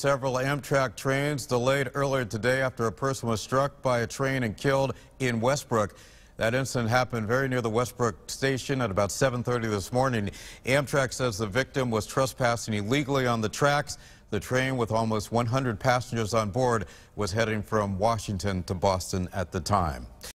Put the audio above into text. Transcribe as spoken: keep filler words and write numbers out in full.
Several Amtrak trains delayed earlier today after a person was struck by a train and killed in Westbrook. That incident happened very near the Westbrook station at about seven thirty this morning. Amtrak says the victim was trespassing illegally on the tracks. The train, with almost one hundred passengers on board, was heading from Washington to Boston at the time.